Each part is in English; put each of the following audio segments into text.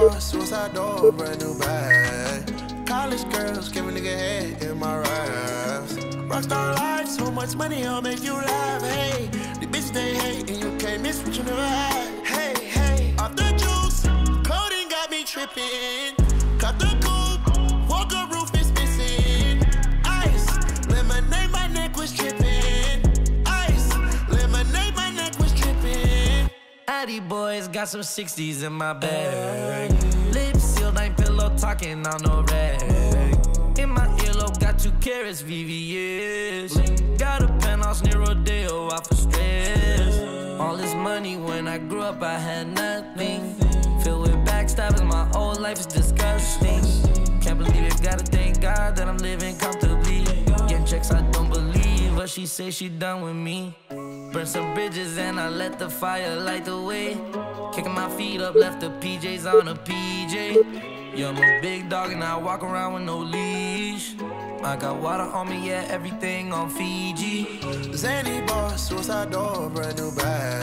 bar, suicide door, brand new bag. College girls give a nigga head in my raps. Rockstar life, so much money, I'll make you laugh. Hey, the bitch they hate, and you can't miss what you never had. Hey, hey, off the juice, coding got me tripping. Cut the coupe, Walker roof is missing. Ice, lemonade, my neck was tripping. Ice, lemonade, my neck was tripping. Addy boys got some 60s in my bag. Lips sealed, ain't pillow talking on no rag. In my earlobe, got 2 carats, VVS. Got a penthouse near Rodeo, out for stress. All this money, when I grew up, I had nothing. Filled with backstabbing, my whole life is disgusting. Can't believe it, gotta thank God that I'm living comfortably. Getting checks, I don't believe, but she say she done with me. Burn some bridges and I let the fire light the way. Kicking my feet up, left the PJs on a PJ. Yeah, I'm a big dog and I walk around with no leash. I got water on me, yeah, everything on Fiji. Zany bar, suicide door, brand new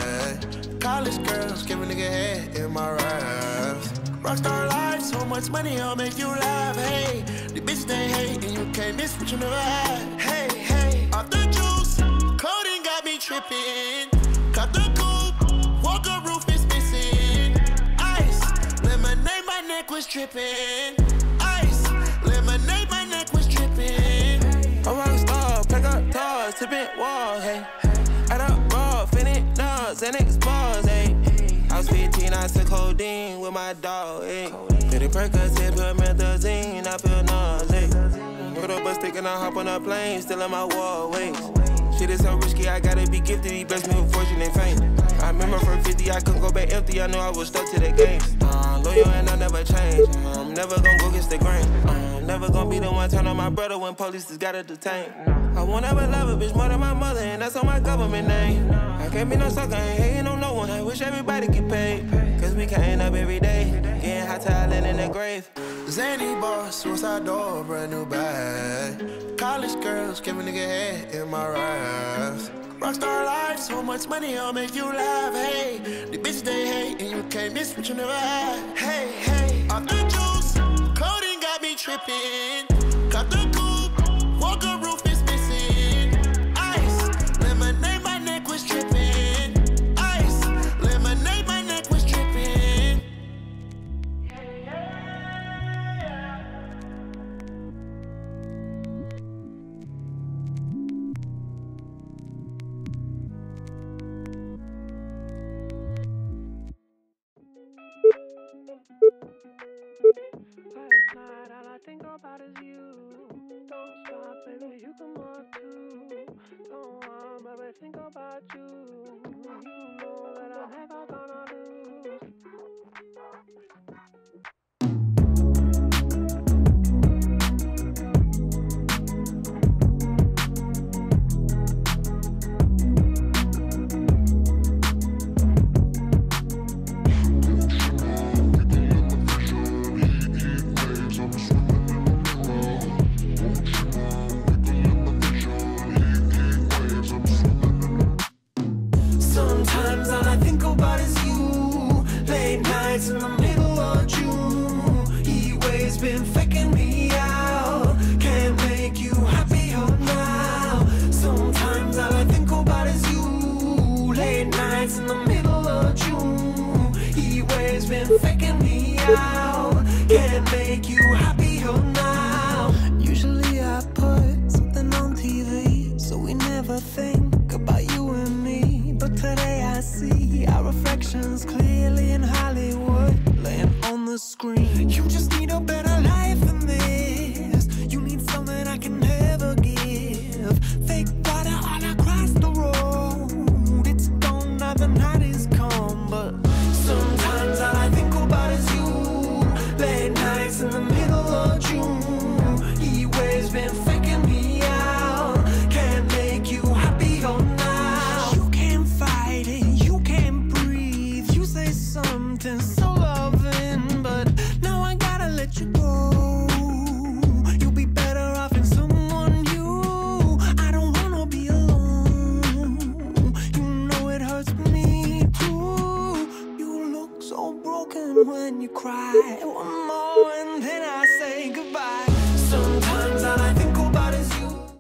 bag. College girls give a nigga head in my raps. Rockstar life, so much money, I'll make you laugh. Hey, the bitch they hate, and you can't miss what you never had. Hey, hey, off the juice, coding got me tripping. Cut the coupe, Walker roof is missing. Ice, lemonade, my neck was tripping. Ice, lemonade, my neck was tripping. A rock star, pack up toys, tipping walls, hey. Add up raw, finish nuts, and X-bars, hey. I was 15, I took codeine with my dog, hey. Did it Percocet, put methazine, I feel nauseous. Put up a stick and I hop on a plane, still in my wall, wait. Shit is so risky, I gotta be gifted. He blessed me with fortune and fame. I remember from 50, I couldn't go back empty. I knew I was stuck to the game. Loyal and I never change. I'm never gonna go against the grain. I'm never gonna be the one turn on my brother when police just gotta detain. I won't ever love a bitch more than my mother, and that's on my government name. I can't be no sucker, I ain't hating on no one. I wish everybody get paid, cause we can't up every day, getting hot talent in the grave. Zany bar, suicide door, brand new bag. College girls give a nigga head in my raps. Rockstar life, so much money, I'll make you laugh. Hey, the bitch they hate, and you can't miss what you never had. Hey, hey, off the juice, coding got me tripping. Cut the coupe, Walker roof is missing. Ice, lemonade, my neck was tripping. Ice, lemonade, my neck was tripping. Last night, all I think about is you. Don't stop, baby, you can walk too. Don't want, baby, think about you. You know that I'm never gonna lose. Sometimes all I think about is you. Late nights in the middle of June. Heat waves been faking me out. Can't make you happier now. Sometimes all I think about is you. Late nights in the middle of June. Heat waves been faking me out. Can't make you happier now. Usually I put something on TV, so we never think about you and me. But today I see our reflections clearly in Hollywood, laying on the screen. You just need a better life than this. You need something I can never give. Fake water all across the road. It's gone now, the night is come. But sometimes all I think about is you. Late nights in the middle of June. Heat waves been faking me out. Can't make you happier now. You can't fight it, you can't breathe. You say something so loving, but now I gotta let you go. when you cry. One more and then I say goodbye.